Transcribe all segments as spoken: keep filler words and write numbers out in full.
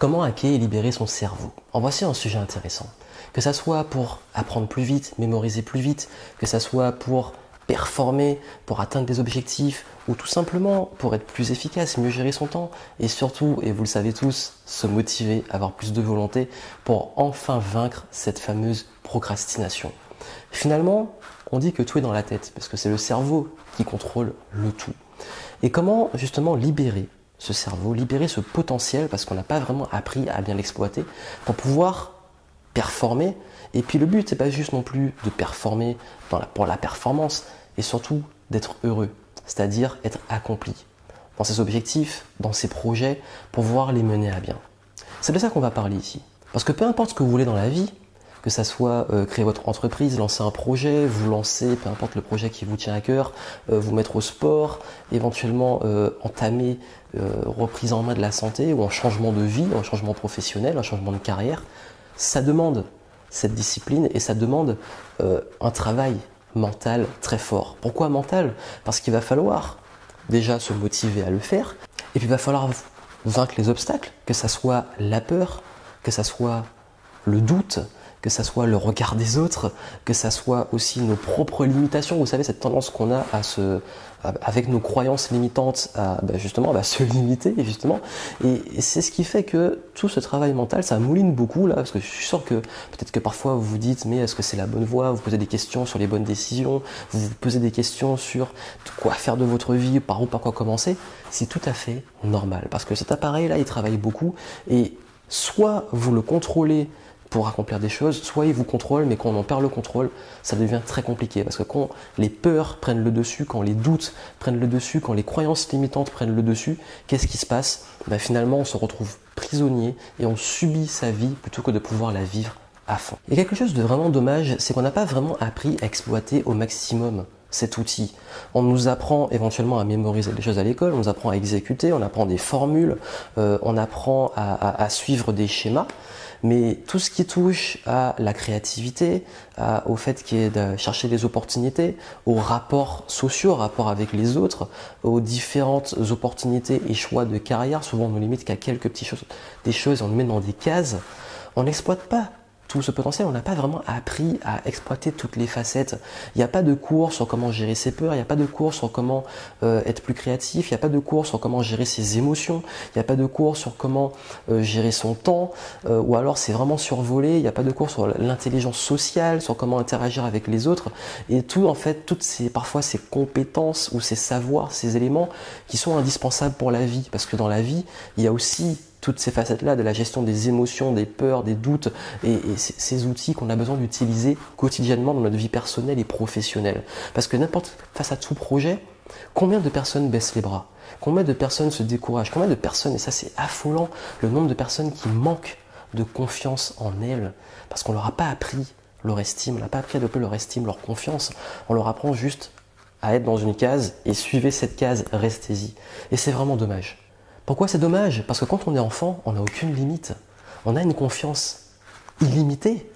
Comment hacker et libérer son cerveau? En voici un sujet intéressant. Que ça soit pour apprendre plus vite, mémoriser plus vite, que ça soit pour performer, pour atteindre des objectifs, ou tout simplement pour être plus efficace, mieux gérer son temps, et surtout, et vous le savez tous, se motiver, avoir plus de volonté pour enfin vaincre cette fameuse procrastination. Finalement, on dit que tout est dans la tête, parce que c'est le cerveau qui contrôle le tout. Et comment justement libérer ce cerveau, libérer ce potentiel, parce qu'on n'a pas vraiment appris à bien l'exploiter, pour pouvoir performer. Et puis le but, c'est pas juste non plus de performer dans la, pour la performance, et surtout d'être heureux, c'est-à-dire être accompli dans ses objectifs, dans ses projets, pour pouvoir les mener à bien. C'est de ça qu'on va parler ici. Parce que peu importe ce que vous voulez dans la vie, que ça soit euh, créer votre entreprise, lancer un projet, vous lancer, peu importe le projet qui vous tient à cœur, euh, vous mettre au sport, éventuellement euh, entamer euh, reprise en main de la santé ou un changement de vie, un changement professionnel, un changement de carrière, ça demande cette discipline et ça demande euh, un travail mental très fort. Pourquoi mental? Parce qu'il va falloir déjà se motiver à le faire et puis il va falloir vaincre les obstacles, que ça soit la peur, que ça soit le doute, que ça soit le regard des autres, que ça soit aussi nos propres limitations. Vous savez, cette tendance qu'on a à se, à, avec nos croyances limitantes, à ben justement à se limiter, justement. Et, et c'est ce qui fait que tout ce travail mental, ça mouline beaucoup là, parce que je suis sûr que peut-être que parfois vous vous dites, mais est-ce que c'est la bonne voie? Vous posez des questions sur les bonnes décisions, vous vous posez des questions sur quoi faire de votre vie, par où, par quoi commencer. C'est tout à fait normal, parce que cet appareil-là, il travaille beaucoup, et soit vous le contrôlez pour accomplir des choses, soit ils vous contrôlent, mais quand on en perd le contrôle, ça devient très compliqué. Parce que quand les peurs prennent le dessus, quand les doutes prennent le dessus, quand les croyances limitantes prennent le dessus, qu'est-ce qui se passe? Ben finalement, on se retrouve prisonnier et on subit sa vie plutôt que de pouvoir la vivre à fond. Et quelque chose de vraiment dommage, c'est qu'on n'a pas vraiment appris à exploiter au maximum cet outil. On nous apprend éventuellement à mémoriser des choses à l'école, on nous apprend à exécuter, on apprend des formules, euh, on apprend à, à, à suivre des schémas, mais tout ce qui touche à la créativité, à, au fait qui est de chercher des opportunités, aux rapports sociaux, aux rapports avec les autres, aux différentes opportunités et choix de carrière, souvent on ne limite qu'à quelques petites choses, des choses, on nous met dans des cases, on n'exploite pas tout ce potentiel, on n'a pas vraiment appris à exploiter toutes les facettes. Il n'y a pas de cours sur comment gérer ses peurs, il n'y a pas de cours sur comment euh, être plus créatif, il n'y a pas de cours sur comment gérer ses émotions, il n'y a pas de cours sur comment euh, gérer son temps, euh, ou alors c'est vraiment survolé, il n'y a pas de cours sur l'intelligence sociale, sur comment interagir avec les autres, et tout en fait, toutes ces, parfois ces compétences ou ces savoirs, ces éléments qui sont indispensables pour la vie, parce que dans la vie, il y a aussi toutes ces facettes-là de la gestion des émotions, des peurs, des doutes et, et ces outils qu'on a besoin d'utiliser quotidiennement dans notre vie personnelle et professionnelle. Parce que n'importe, face à tout projet, combien de personnes baissent les bras? Combien de personnes se découragent? Combien de personnes, et ça c'est affolant, le nombre de personnes qui manquent de confiance en elles parce qu'on leur a pas appris leur estime, on n'a pas appris à développer leur estime, leur confiance, on leur apprend juste à être dans une case et suivez cette case, restez-y. Et c'est vraiment dommage. Pourquoi c'est dommage? Parce que quand on est enfant, on n'a aucune limite. On a une confiance illimitée.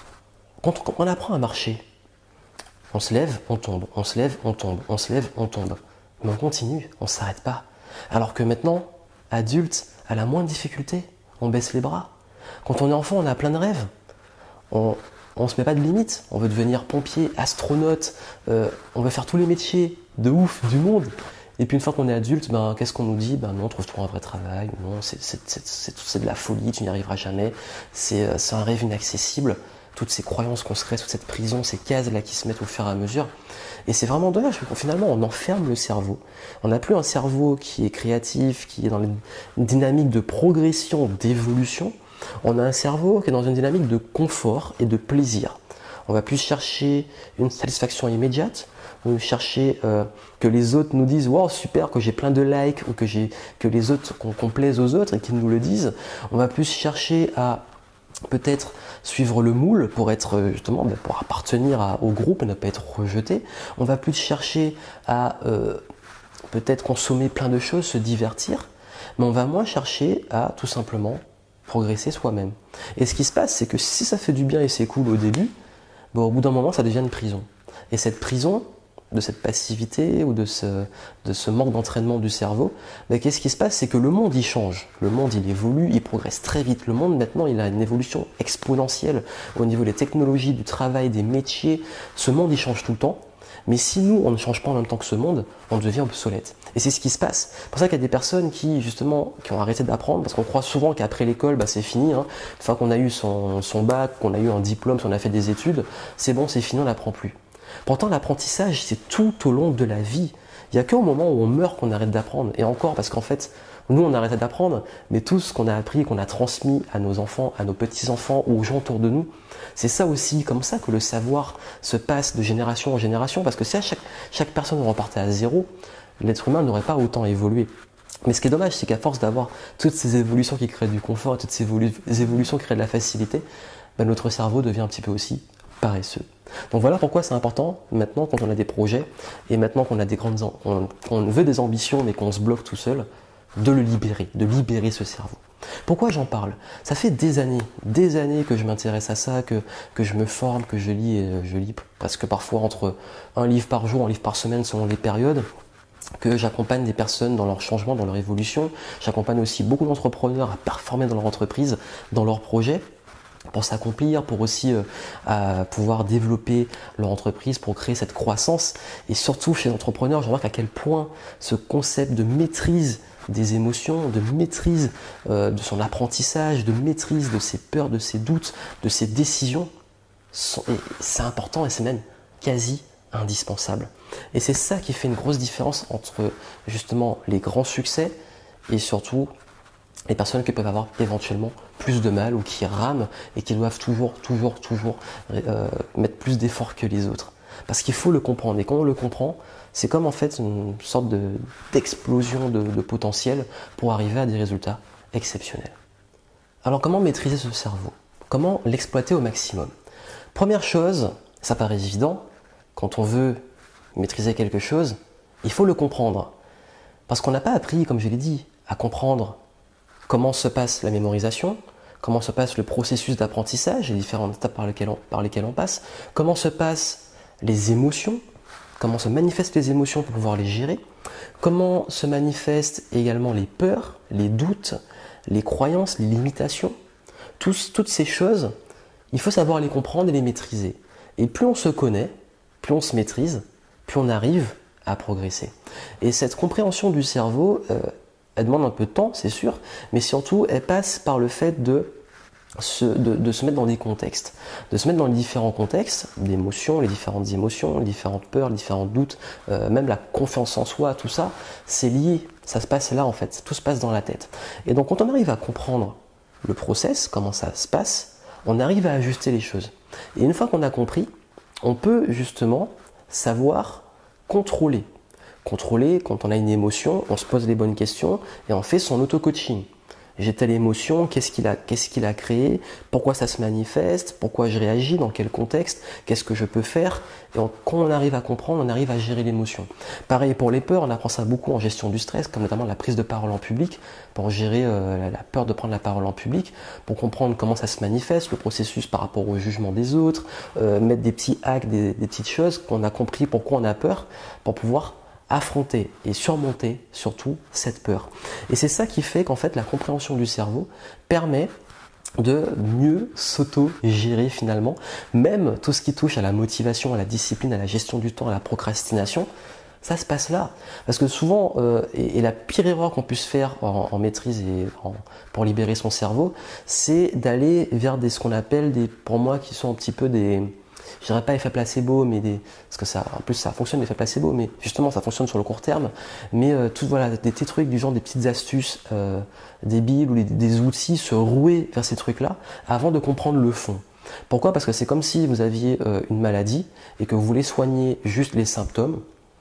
Quand on apprend à marcher, on se lève, on tombe, on se lève, on tombe, on se lève, on tombe. Mais on continue, on ne s'arrête pas. Alors que maintenant, adulte, à la moindre difficulté, on baisse les bras. Quand on est enfant, on a plein de rêves. On ne se met pas de limite. On veut devenir pompier, astronaute, euh, on veut faire tous les métiers de ouf du monde. Et puis une fois qu'on est adulte, ben, qu'est-ce qu'on nous dit? Ben non, trouve-toi un vrai travail, non, c'est de la folie, tu n'y arriveras jamais, c'est un rêve inaccessible. Toutes ces croyances qu'on se crée, toute cette prison, ces cases-là qui se mettent au fur et à mesure. Et c'est vraiment dommage, parce que finalement, on enferme le cerveau. On n'a plus un cerveau qui est créatif, qui est dans une dynamique de progression, d'évolution. On a un cerveau qui est dans une dynamique de confort et de plaisir. On va plus chercher une satisfaction immédiate, ou chercher euh, que les autres nous disent « Wow, super, que j'ai plein de likes » ou que, que les autres, qu'on qu'on plaise aux autres et qu'ils nous le disent. On va plus chercher à peut-être suivre le moule pour être justement pour appartenir à, au groupe et ne pas être rejeté. On va plus chercher à euh, peut-être consommer plein de choses, se divertir, mais on va moins chercher à tout simplement progresser soi-même. Et ce qui se passe, c'est que si ça fait du bien et c'est cool au début, bon, au bout d'un moment, ça devient une prison. Et cette prison, de cette passivité ou de ce, de ce manque d'entraînement du cerveau, ben, qu'est-ce qui se passe? C'est que le monde, il change. Le monde, il évolue, il progresse très vite. Le monde, maintenant, il a une évolution exponentielle au niveau des technologies, du travail, des métiers. Ce monde, il change tout le temps. Mais si nous, on ne change pas en même temps que ce monde, on devient obsolète. Et c'est ce qui se passe. C'est pour ça qu'il y a des personnes qui, justement, qui ont arrêté d'apprendre, parce qu'on croit souvent qu'après l'école, bah, c'est fini. Hein. Une fois qu'on a eu son, son bac, qu'on a eu un diplôme, qu'on a fait des études, c'est bon, c'est fini, on n'apprend plus. Pourtant, l'apprentissage, c'est tout au long de la vie. Il n'y a qu'au moment où on meurt qu'on arrête d'apprendre. Et encore, parce qu'en fait, nous, on arrête d'apprendre, mais tout ce qu'on a appris, qu'on a transmis à nos enfants, à nos petits-enfants ou aux gens autour de nous, c'est ça aussi, comme ça que le savoir se passe de génération en génération. Parce que si à chaque, chaque personne repartait à zéro, l'être humain n'aurait pas autant évolué. Mais ce qui est dommage, c'est qu'à force d'avoir toutes ces évolutions qui créent du confort et toutes ces évolu évolutions qui créent de la facilité, ben notre cerveau devient un petit peu aussi paresseux. Donc voilà pourquoi c'est important, maintenant quand on a des projets, et maintenant qu'on a des grandes, on, on veut des ambitions mais qu'on se bloque tout seul, de le libérer, de libérer ce cerveau. Pourquoi j'en parle? Ça fait des années, des années que je m'intéresse à ça, que, que je me forme, que je lis, et je lis presque parfois entre un livre par jour, un livre par semaine selon les périodes, que j'accompagne des personnes dans leur changement, dans leur évolution. J'accompagne aussi beaucoup d'entrepreneurs à performer dans leur entreprise, dans leurs projets, pour s'accomplir, pour aussi euh, à pouvoir développer leur entreprise, pour créer cette croissance. Et surtout chez les entrepreneurs, je remarque à quel point ce concept de maîtrise des émotions, de maîtrise euh, de son apprentissage, de maîtrise de ses peurs, de ses doutes, de ses décisions, c'est important et c'est même quasi indispensable. Et c'est ça qui fait une grosse différence entre justement les grands succès et surtout les personnes qui peuvent avoir éventuellement plus de mal ou qui rament et qui doivent toujours, toujours, toujours euh, mettre plus d'efforts que les autres. Parce qu'il faut le comprendre. Et quand on le comprend, c'est comme en fait une sorte d'explosion de, de, de potentiel pour arriver à des résultats exceptionnels. Alors comment maîtriser ce cerveau? Comment l'exploiter au maximum? Première chose, ça paraît évident, quand on veut maîtriser quelque chose, il faut le comprendre. Parce qu'on n'a pas appris, comme je l'ai dit, à comprendre comment se passe la mémorisation, comment se passe le processus d'apprentissage, les différentes étapes par lesquelles, on, par lesquelles on passe, comment se passent les émotions, comment se manifestent les émotions pour pouvoir les gérer, comment se manifestent également les peurs, les doutes, les croyances, les limitations. Tous, toutes ces choses, il faut savoir les comprendre et les maîtriser. Et plus on se connaît, plus on se maîtrise, plus on arrive à progresser. Et cette compréhension du cerveau, euh, elle demande un peu de temps, c'est sûr, mais surtout, elle passe par le fait de se, de, de se mettre dans des contextes, de se mettre dans les différents contextes d'émotions, les différentes émotions, les différentes peurs, les différents doutes, euh, même la confiance en soi, tout ça, c'est lié, ça se passe là en fait, tout se passe dans la tête. Et donc quand on arrive à comprendre le process, comment ça se passe, on arrive à ajuster les choses. Et une fois qu'on a compris, on peut justement savoir contrôler. Contrôler, quand on a une émotion, on se pose les bonnes questions et on fait son auto-coaching. J'ai telle émotion, qu'est-ce qu'il a, qu'est-ce qu'il a créé, pourquoi ça se manifeste, pourquoi je réagis, dans quel contexte, qu'est-ce que je peux faire. Et on, quand on arrive à comprendre, on arrive à gérer l'émotion. Pareil pour les peurs, on apprend ça beaucoup en gestion du stress, comme notamment la prise de parole en public, pour gérer euh, la peur de prendre la parole en public, pour comprendre comment ça se manifeste, le processus par rapport au jugement des autres, euh, mettre des petits hacks, des, des petites choses qu'on a compris pourquoi on a peur, pour pouvoir affronter et surmonter surtout cette peur. Et c'est ça qui fait qu'en fait la compréhension du cerveau permet de mieux s'auto-gérer finalement, même tout ce qui touche à la motivation, à la discipline, à la gestion du temps, à la procrastination, ça se passe là. Parce que souvent, euh, et, et la pire erreur qu'on puisse faire en, en maîtrise et en, pour libérer son cerveau, c'est d'aller vers des, ce qu'on appelle des, pour moi, qui sont un petit peu des... je dirais pas effet placebo, mais des, parce que ça, en plus ça fonctionne l'effet placebo, mais justement ça fonctionne sur le court terme, mais euh, tout, voilà, des petits trucs du genre des petites astuces euh, débiles ou les, des outils, se rouer vers ces trucs-là avant de comprendre le fond. Pourquoi? Parce que c'est comme si vous aviez euh, une maladie et que vous voulez soigner juste les symptômes.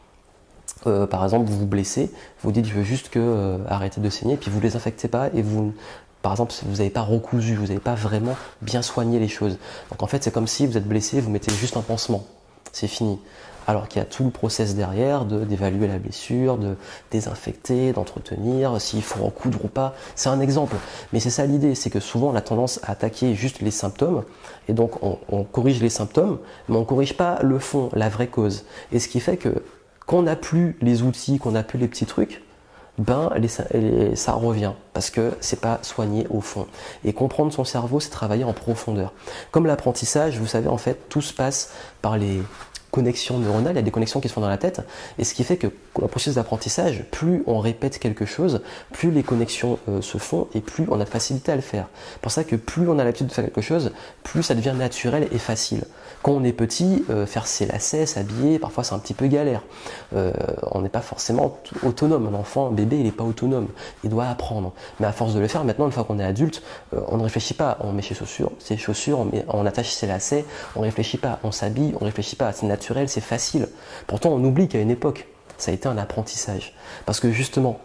Euh, par exemple, vous vous blessez, vous dites je veux juste que euh, arrêter de saigner, puis vous ne les infectez pas et vous par exemple, si vous n'avez pas recousu, vous n'avez pas vraiment bien soigné les choses. Donc en fait, c'est comme si vous êtes blessé, vous mettez juste un pansement. c'est fini. Alors qu'il y a tout le process derrière de d'évaluer la blessure, de désinfecter, d'entretenir, s'il faut en coudre ou pas. C'est un exemple. Mais c'est ça l'idée, c'est que souvent on a tendance à attaquer juste les symptômes, et donc on, on corrige les symptômes, mais on ne corrige pas le fond, la vraie cause. Et ce qui fait que quand on n'a plus les outils, qu'on n'a plus les petits trucs, ben les, les, ça revient, parce que c'est pas soigné au fond. Et comprendre son cerveau, c'est travailler en profondeur. Comme l'apprentissage, vous savez, en fait, tout se passe par les connexions neuronales, il y a des connexions qui se font dans la tête, et ce qui fait que dans le processus d'apprentissage, plus on répète quelque chose, plus les connexions euh, se font, et plus on a de facilité à le faire. C'est pour ça que plus on a l'habitude de faire quelque chose, plus ça devient naturel et facile. Quand on est petit, euh, faire ses lacets, s'habiller, parfois c'est un petit peu galère. Euh, on n'est pas forcément autonome. Un enfant, un bébé, il n'est pas autonome. Il doit apprendre. Mais à force de le faire, maintenant, une fois qu'on est adulte, euh, on ne réfléchit pas. On met ses chaussures, ses chaussures, on, met, on attache ses lacets, on ne réfléchit pas. On s'habille, on ne réfléchit pas. C'est naturel, c'est facile. Pourtant, on oublie qu'à une époque, ça a été un apprentissage. Parce que justement,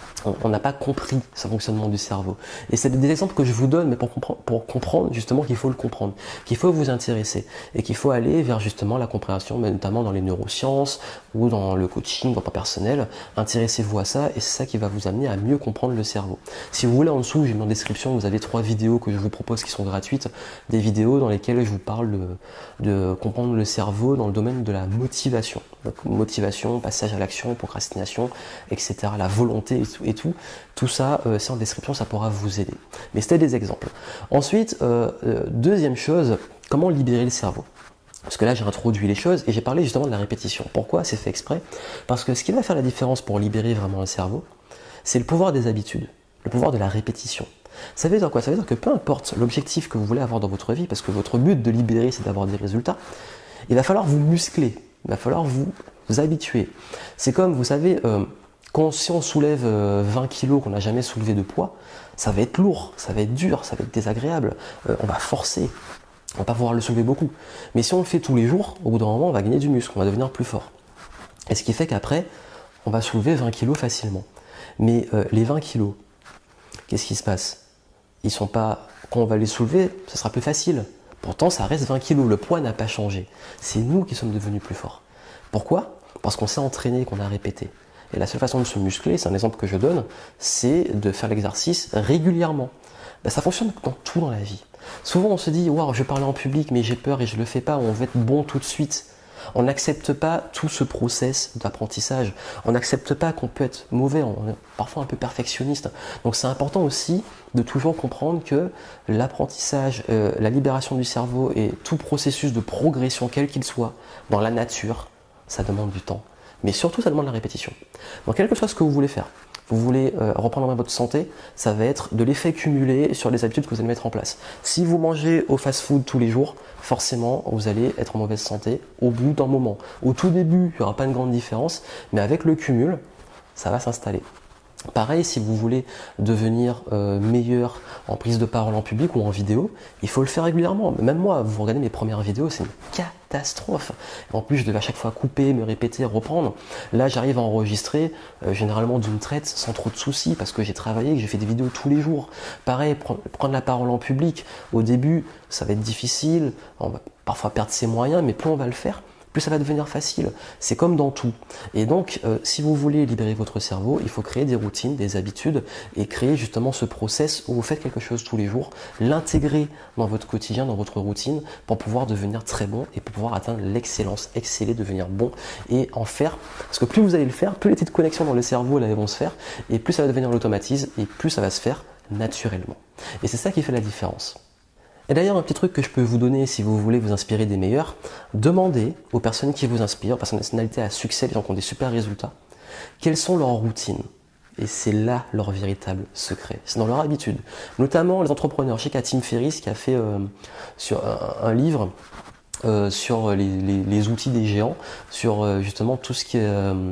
on n'a pas compris ce fonctionnement du cerveau. Et c'est des exemples que je vous donne, mais pour, compre pour comprendre justement qu'il faut le comprendre, qu'il faut vous intéresser et qu'il faut aller vers justement la compréhension, mais notamment dans les neurosciences ou dans le coaching, dans le personnel. Intéressez-vous à ça et c'est ça qui va vous amener à mieux comprendre le cerveau. Si vous voulez, en dessous, j'ai mis en description, vous avez trois vidéos que je vous propose qui sont gratuites, des vidéos dans lesquelles je vous parle de, de comprendre le cerveau dans le domaine de la motivation. Donc, motivation, passage à l'action, procrastination, et cetera. La volonté et tout. Et tout, tout ça, euh, c'est en description, ça pourra vous aider. Mais c'était des exemples. Ensuite, euh, euh, deuxième chose, comment libérer le cerveau? Parce que là, j'ai introduit les choses et j'ai parlé justement de la répétition. Pourquoi? C'est fait exprès. Parce que ce qui va faire la différence pour libérer vraiment le cerveau, c'est le pouvoir des habitudes, le pouvoir de la répétition. Ça veut dire quoi? Ça veut dire que peu importe l'objectif que vous voulez avoir dans votre vie, parce que votre but de libérer, c'est d'avoir des résultats, il va falloir vous muscler, il va falloir vous, vous habituer. C'est comme, vous savez... Euh, Quand, si on soulève vingt kilos qu'on n'a jamais soulevé de poids, ça va être lourd, ça va être dur, ça va être désagréable, euh, on va forcer, on va pas pouvoir le soulever beaucoup. Mais si on le fait tous les jours, au bout d'un moment, on va gagner du muscle, on va devenir plus fort. Et ce qui fait qu'après, on va soulever vingt kilos facilement. Mais euh, les vingt kilos, qu'est-ce qui se passe? Ils sont pas, quand on va les soulever, ça sera plus facile. Pourtant, ça reste vingt kilos, le poids n'a pas changé. C'est nous qui sommes devenus plus forts. Pourquoi? Parce qu'on s'est entraîné, qu'on a répété. Et la seule façon de se muscler, c'est un exemple que je donne, c'est de faire l'exercice régulièrement. Ben, ça fonctionne dans tout dans la vie. Souvent on se dit, waouh, je vais parler en public, mais j'ai peur et je ne le fais pas, on veut être bon tout de suite. On n'accepte pas tout ce process d'apprentissage. On n'accepte pas qu'on peut être mauvais, on est parfois un peu perfectionniste. Donc c'est important aussi de toujours comprendre que l'apprentissage, euh, la libération du cerveau et tout processus de progression, quel qu'il soit, dans la nature, ça demande du temps. Mais surtout, ça demande la répétition. Donc, quel que soit ce que vous voulez faire, vous voulez euh, reprendre en main votre santé, ça va être de l'effet cumulé sur les habitudes que vous allez mettre en place. Si vous mangez au fast-food tous les jours, forcément, vous allez être en mauvaise santé au bout d'un moment. Au tout début, il n'y aura pas une grande différence, mais avec le cumul, ça va s'installer. Pareil, si vous voulez devenir euh, meilleur en prise de parole en public ou en vidéo, il faut le faire régulièrement. Même moi, vous regardez mes premières vidéos, c'est une catastrophe. En plus, je devais à chaque fois couper, me répéter, reprendre. Là, j'arrive à enregistrer euh, généralement d'une traite sans trop de soucis parce que j'ai travaillé, que j'ai fait des vidéos tous les jours. Pareil, prendre, prendre la parole en public, au début, ça va être difficile, on va parfois perdre ses moyens, mais plus on va le faire, plus ça va devenir facile. C'est comme dans tout. Et donc, euh, si vous voulez libérer votre cerveau, il faut créer des routines, des habitudes et créer justement ce process où vous faites quelque chose tous les jours, l'intégrer dans votre quotidien, dans votre routine pour pouvoir devenir très bon et pour pouvoir atteindre l'excellence, exceller, devenir bon et en faire. Parce que plus vous allez le faire, plus les petites connexions dans le cerveau là, vont se faire et plus ça va devenir l'automatisme et plus ça va se faire naturellement. Et c'est ça qui fait la différence. Et d'ailleurs, un petit truc que je peux vous donner si vous voulez vous inspirer des meilleurs, demandez aux personnes qui vous inspirent, aux personnalités à succès, les gens qui ont des super résultats, quelles sont leurs routines. Et c'est là leur véritable secret. C'est dans leur habitude. Notamment les entrepreneurs. Je sais qu'il y a Tim Ferriss qui a fait euh, sur un, un livre euh, sur les, les, les outils des géants, sur euh, justement tout ce qui est euh,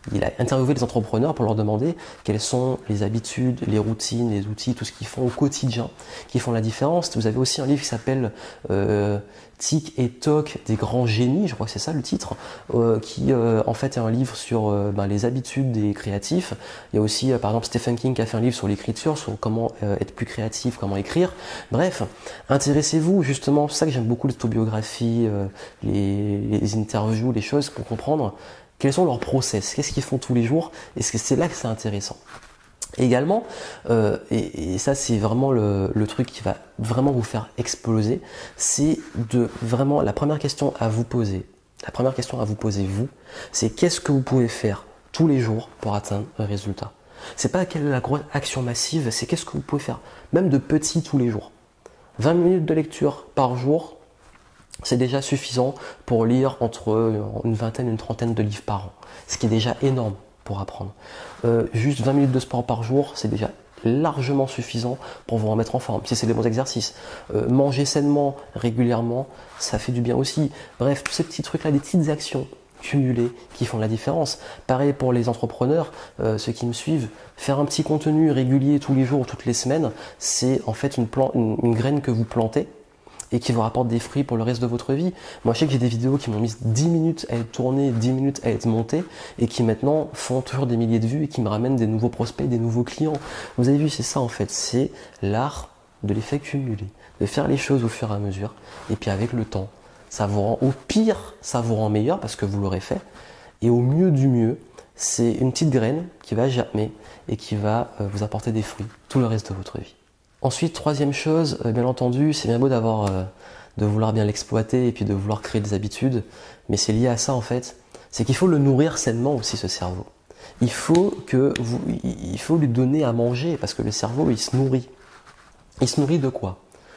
il a interviewé les entrepreneurs pour leur demander quelles sont les habitudes, les routines, les outils, tout ce qu'ils font au quotidien, qui font la différence. Vous avez aussi un livre qui s'appelle euh, Tic et Toc des grands génies, je crois que c'est ça le titre, euh, qui euh, en fait est un livre sur euh, ben, les habitudes des créatifs. Il y a aussi euh, par exemple Stephen King qui a fait un livre sur l'écriture, sur comment euh, être plus créatif, comment écrire. Bref, intéressez-vous justement, c'est ça que j'aime beaucoup les autobiographies, euh, les, les interviews, les choses pour comprendre quels sont leurs process, qu'est-ce qu'ils font tous les jours, et c'est là que c'est intéressant. Également, euh, et, et ça c'est vraiment le, le truc qui va vraiment vous faire exploser, c'est de vraiment, la première question à vous poser, la première question à vous poser vous, c'est qu'est-ce que vous pouvez faire tous les jours pour atteindre un résultat. C'est pas quelle est la grosse action massive, c'est qu'est-ce que vous pouvez faire, même de petit tous les jours. vingt minutes de lecture par jour, c'est déjà suffisant pour lire entre une vingtaine et une trentaine de livres par an, ce qui est déjà énorme pour apprendre. Euh, juste vingt minutes de sport par jour, c'est déjà largement suffisant pour vous remettre en forme, si c'est des bons exercices. Euh, manger sainement, régulièrement, ça fait du bien aussi. Bref, tous ces petits trucs-là, des petites actions cumulées qui font la différence. Pareil pour les entrepreneurs, euh, ceux qui me suivent, faire un petit contenu régulier tous les jours ou toutes les semaines, c'est en fait une, plan- une, une graine que vous plantez et qui vous rapporte des fruits pour le reste de votre vie. Moi, je sais que j'ai des vidéos qui m'ont mis dix minutes à être tournées, dix minutes à être montées, et qui maintenant font toujours des milliers de vues et qui me ramènent des nouveaux prospects, des nouveaux clients. Vous avez vu, c'est ça en fait, c'est l'art de l'effet cumulé, de faire les choses au fur et à mesure, et puis avec le temps, ça vous rend, au pire, ça vous rend meilleur parce que vous l'aurez fait, et au mieux du mieux, c'est une petite graine qui va germer et qui va vous apporter des fruits tout le reste de votre vie. Ensuite, troisième chose, euh, bien entendu, c'est bien beau d'avoir, euh, de vouloir bien l'exploiter et puis de vouloir créer des habitudes, mais c'est lié à ça en fait, c'est qu'il faut le nourrir sainement aussi ce cerveau. Il faut que vous, il faut lui donner à manger parce que le cerveau il se nourrit. Il se nourrit de quoi?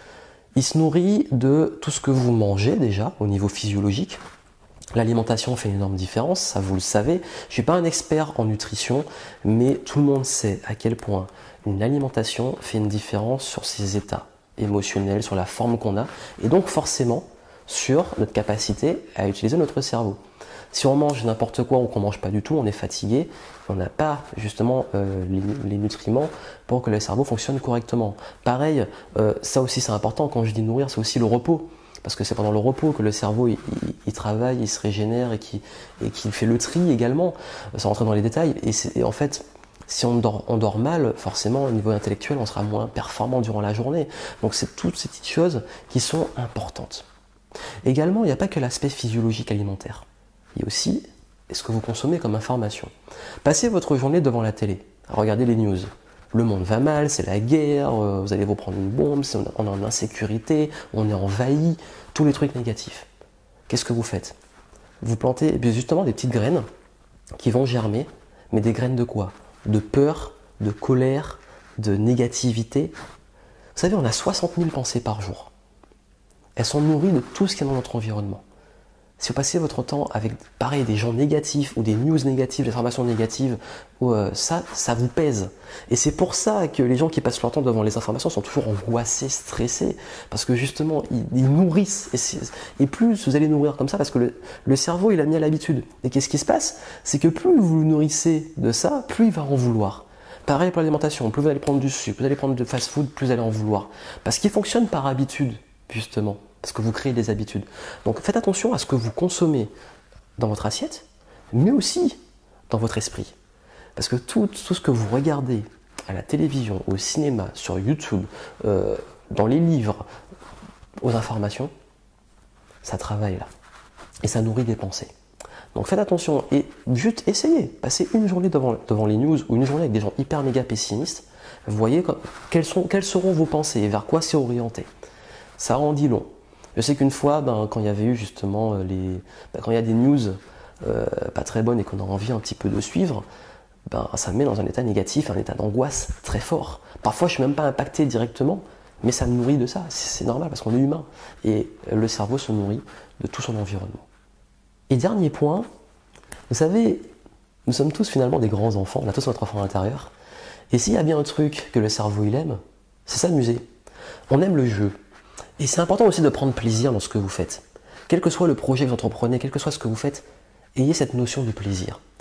Il se nourrit de tout ce que vous mangez déjà au niveau physiologique. L'alimentation fait une énorme différence, ça vous le savez. Je ne suis pas un expert en nutrition, mais tout le monde sait à quel point une alimentation fait une différence sur ses états émotionnels, sur la forme qu'on a, et donc forcément sur notre capacité à utiliser notre cerveau. Si on mange n'importe quoi ou qu'on ne mange pas du tout, on est fatigué, on n'a pas justement euh, les, les nutriments pour que le cerveau fonctionne correctement. Pareil, euh, ça aussi c'est important, quand je dis nourrir, c'est aussi le repos. Parce que c'est pendant le repos que le cerveau il, il, il travaille, il se régénère et qu'il et qu'il fait le tri également, sans rentrer dans les détails. Et, et en fait, si on dort, on dort mal, forcément au niveau intellectuel, on sera moins performant durant la journée. Donc c'est toutes ces petites choses qui sont importantes. Également, il n'y a pas que l'aspect physiologique alimentaire. Il y a aussi ce que vous consommez comme information. Passez votre journée devant la télé, à regarder les news. Le monde va mal, c'est la guerre, vous allez vous prendre une bombe, on est en insécurité, on est envahi, tous les trucs négatifs. Qu'est-ce que vous faites? Vous plantez justement des petites graines qui vont germer, mais des graines de quoi? De peur, de colère, de négativité. Vous savez, on a soixante mille pensées par jour. Elles sont nourries de tout ce qui est dans notre environnement. Si vous passez votre temps avec, pareil, des gens négatifs ou des news négatives, des informations négatives, euh, ça, ça vous pèse. Et c'est pour ça que les gens qui passent leur temps devant les informations sont toujours angoissés, stressés, parce que justement, ils, ils nourrissent. Et, et plus vous allez nourrir comme ça, parce que le, le cerveau, il a mis à l'habitude. Et qu'est-ce qui se passe? C'est que plus vous le nourrissez de ça, plus il va en vouloir. Pareil pour l'alimentation, plus vous allez prendre du sucre, plus vous allez prendre de fast-food, plus vous allez en vouloir. Parce qu'il fonctionne par habitude, justement. Parce que vous créez des habitudes. Donc faites attention à ce que vous consommez dans votre assiette, mais aussi dans votre esprit. Parce que tout, tout ce que vous regardez à la télévision, au cinéma, sur YouTube, euh, dans les livres, aux informations, ça travaille là. Et ça nourrit des pensées. Donc faites attention et juste essayez. Passez une journée devant, devant les news ou une journée avec des gens hyper méga pessimistes. Vous voyez quelles, sont, quelles seront vos pensées et vers quoi c'est orienté. Ça en dit long. Je sais qu'une fois, ben, quand il y avait eu justement les, ben, quand il y a des news euh, pas très bonnes et qu'on a envie un petit peu de suivre, ben, ça me met dans un état négatif, un état d'angoisse très fort. Parfois, je ne suis même pas impacté directement, mais ça me nourrit de ça. C'est normal parce qu'on est humain et le cerveau se nourrit de tout son environnement. Et dernier point, vous savez, nous sommes tous finalement des grands enfants, on a tous notre enfant intérieur. Et s'il y a bien un truc que le cerveau il aime, c'est s'amuser. On aime le jeu. Et c'est important aussi de prendre plaisir dans ce que vous faites. Quel que soit le projet que vous entreprenez, quel que soit ce que vous faites, ayez cette notion de plaisir.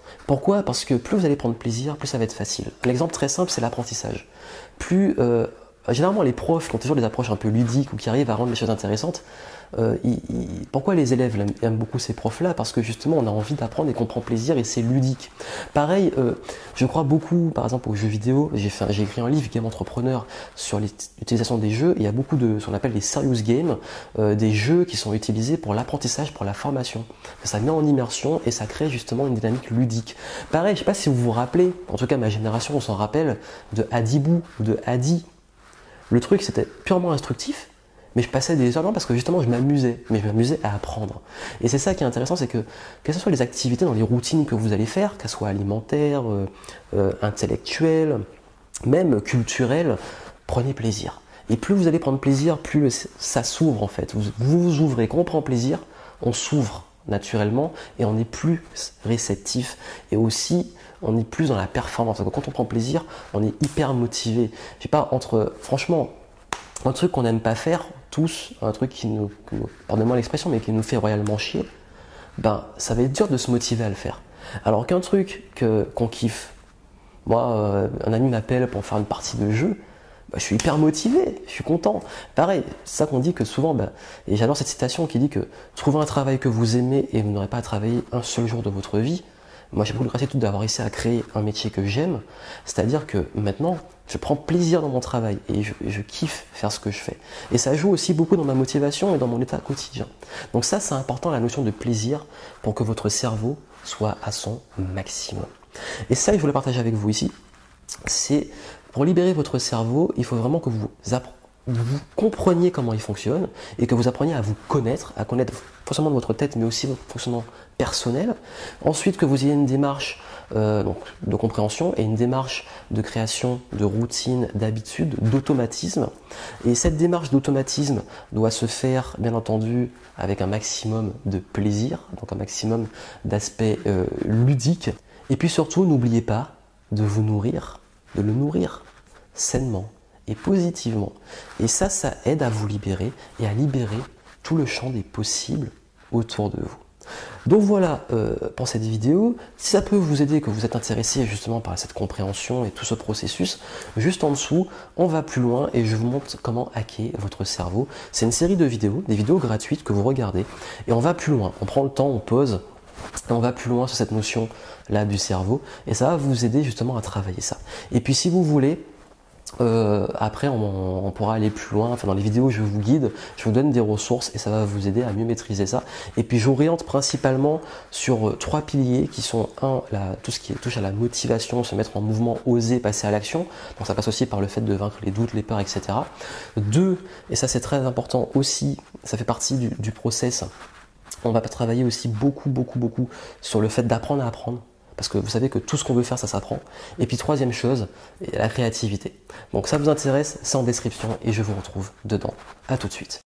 Pourquoi? Parce que plus vous allez prendre plaisir, plus ça va être facile. Un exemple très simple, c'est l'apprentissage. Plus, euh, généralement, les profs qui ont toujours des approches un peu ludiques ou qui arrivent à rendre les choses intéressantes, euh, ils, ils, pourquoi les élèves aiment, aiment beaucoup ces profs-là? Parce que justement, on a envie d'apprendre et qu'on prend plaisir et c'est ludique. Pareil, euh, je crois beaucoup, par exemple, aux jeux vidéo. J'ai fait, j'ai écrit un livre, Game Entrepreneur, sur l'utilisation des jeux. Et il y a beaucoup de ce qu'on appelle les serious games, euh, des jeux qui sont utilisés pour l'apprentissage, pour la formation. Ça met en immersion et ça crée justement une dynamique ludique. Pareil, je ne sais pas si vous vous rappelez, en tout cas ma génération, on s'en rappelle, de Hadibou ou de Hadi. Le truc, c'était purement instructif, mais je passais des heures parce que justement, je m'amusais, mais je m'amusais à apprendre. Et c'est ça qui est intéressant, c'est que, que ce soit les activités dans les routines que vous allez faire, qu'elles soient alimentaires, euh, euh, intellectuelles, même culturelles, prenez plaisir. Et plus vous allez prendre plaisir, plus ça s'ouvre en fait. Vous vous, vous ouvrez. Quand on prend plaisir, on s'ouvre naturellement et on est plus réceptif. Et aussi, on est plus dans la performance. Donc, quand on prend plaisir, on est hyper motivé. Je sais pas, entre, franchement, un truc qu'on n'aime pas faire, tous, un truc qui nous, nous pardonnez-moi l'expression, mais qui nous fait royalement chier, ben, ça va être dur de se motiver à le faire. Alors qu'un truc que, qu'on kiffe, moi, euh, un ami m'appelle pour faire une partie de jeu, bah, je suis hyper motivé, je suis content. Pareil, c'est ça qu'on dit que souvent, bah, et j'adore cette citation qui dit que trouvez un travail que vous aimez et vous n'aurez pas à travailler un seul jour de votre vie. Moi, j'ai beaucoup de gratitude d'avoir réussi à créer un métier que j'aime, c'est-à-dire que maintenant, je prends plaisir dans mon travail et je, je kiffe faire ce que je fais. Et ça joue aussi beaucoup dans ma motivation et dans mon état quotidien. Donc ça, c'est important, la notion de plaisir, pour que votre cerveau soit à son maximum. Et ça, je voulais partager avec vous ici, c'est pour libérer votre cerveau, il faut vraiment que vous, vous compreniez comment il fonctionne et que vous appreniez à vous connaître, à connaître non seulement votre tête, mais aussi votre fonctionnement personnel. Ensuite, que vous ayez une démarche euh, donc, de compréhension et une démarche de création de routines, d'habitudes, d'automatisme. Et cette démarche d'automatisme doit se faire, bien entendu, avec un maximum de plaisir, donc un maximum d'aspects euh, ludiques. Et puis surtout, n'oubliez pas de vous nourrir, de le nourrir sainement et positivement. Et ça, ça aide à vous libérer et à libérer tout le champ des possibles autour de vous. Donc voilà euh, pour cette vidéo. Si ça peut vous aider, que vous êtes intéressé justement par cette compréhension et tout ce processus, juste en dessous, on va plus loin et je vous montre comment hacker votre cerveau. C'est une série de vidéos, des vidéos gratuites que vous regardez et on va plus loin. On prend le temps, on pose et on va plus loin sur cette notion là du cerveau et ça va vous aider justement à travailler ça. Et puis si vous voulez, Euh, après on, on pourra aller plus loin, enfin dans les vidéos je vous guide, je vous donne des ressources et ça va vous aider à mieux maîtriser ça. Et puis j'oriente principalement sur euh, trois piliers qui sont un, la, tout ce qui touche à la motivation, se mettre en mouvement, oser passer à l'action, donc ça passe aussi par le fait de vaincre les doutes, les peurs, et cetera. Deux, et ça c'est très important aussi, ça fait partie du, du process, on va travailler aussi beaucoup beaucoup beaucoup sur le fait d'apprendre à apprendre. Parce que vous savez que tout ce qu'on veut faire, ça s'apprend. Et puis troisième chose, la créativité. Donc ça vous intéresse, c'est en description et je vous retrouve dedans. À tout de suite.